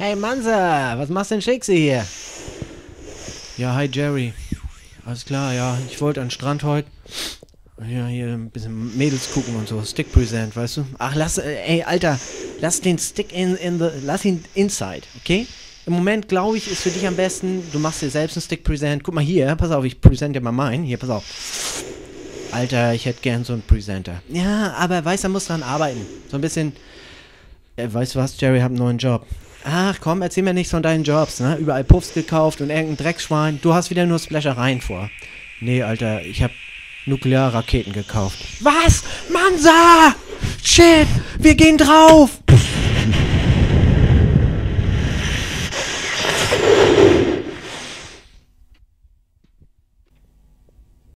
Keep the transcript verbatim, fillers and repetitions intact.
Hey Mansa, was machst denn Shakesy hier? Ja, hi Jerry. Alles klar, ja, ich wollte an den Strand heute. Ja, hier ein bisschen Mädels gucken und so. Stick Present, weißt du? Ach, lass, äh, ey, Alter, lass den Stick in, in the, lass ihn inside, okay? Im Moment, glaube ich, ist für dich am besten, du machst dir selbst einen Stick Present. Guck mal hier, pass auf, ich presente dir mal meinen. Hier, pass auf. Alter, ich hätte gern so einen Presenter. Ja, aber weißt du, muss dran arbeiten. So ein bisschen, äh, weißt du was, Jerry, hab einen neuen Job. Ach komm, erzähl mir nichts von deinen Jobs, ne? Überall Puffs gekauft und irgendein Dreckschwein. Du hast wieder nur Splashereien vor. Nee, Alter, ich hab Nuklearraketen gekauft. Was? Mansa! Shit! Wir gehen drauf!